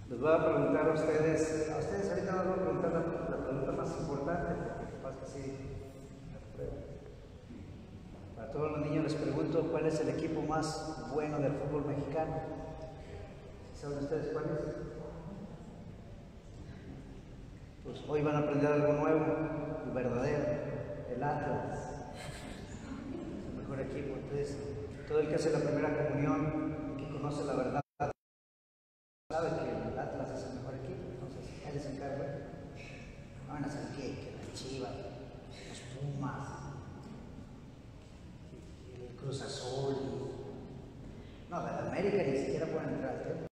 Les voy a preguntar a ustedes ahorita les voy a preguntar la pregunta más importante, porque capaz que sí, para todos los niños les pregunto cuál es el equipo más bueno del fútbol mexicano. ¿Saben ustedes cuál es? Pues hoy van a aprender algo nuevo, el verdadero, el Atlas, el mejor equipo. Entonces, todo el que hace la primera comunión, que conoce la verdad, sabe que el Atlas es el mejor equipo. Entonces, él les encarga. No van a hacer que la Chivas, los Pumas, el Cruz Azul. No, de la América ni siquiera pueden entrar al templo.